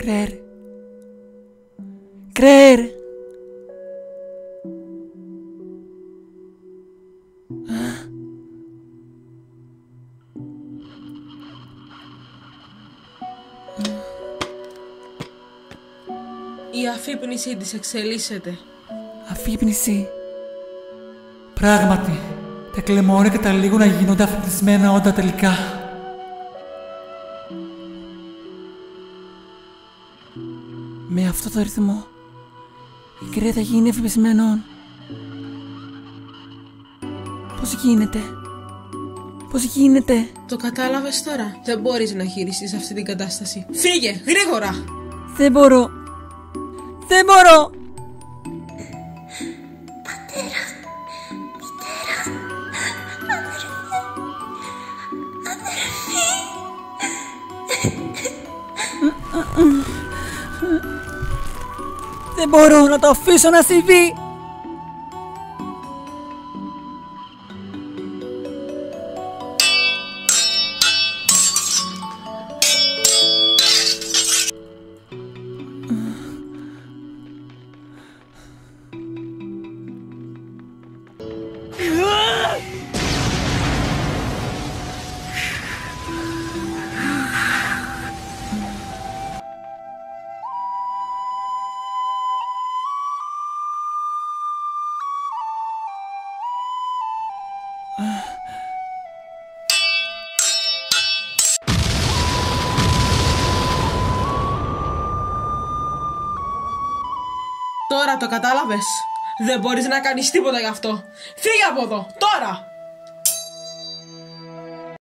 Κρέρ. Κρέρ. Η αφύπνιση της εξελίσσεται. Αφύπνιση. Πράγματι, τα κλεμόνια καταλήγουν να γίνονται αφυπνισμένα όντα τελικά. Με αυτό το ρυθμό, η Κρέα θα γίνει αφυπνισμένον. Πώς γίνεται? Πώς γίνεται? Το κατάλαβες τώρα? Δεν μπορείς να χειριστείς αυτή την κατάσταση. Φύγε, γρήγορα! Δεν μπορώ. Δεν μπορώ. Πατέρα, μητέρα, αδερφή. Δεν μπορώ να το αφήσω να συμβεί. Τώρα το κατάλαβες? Δεν μπορείς να κάνεις τίποτα γι' αυτό. Φύγε από εδώ, τώρα!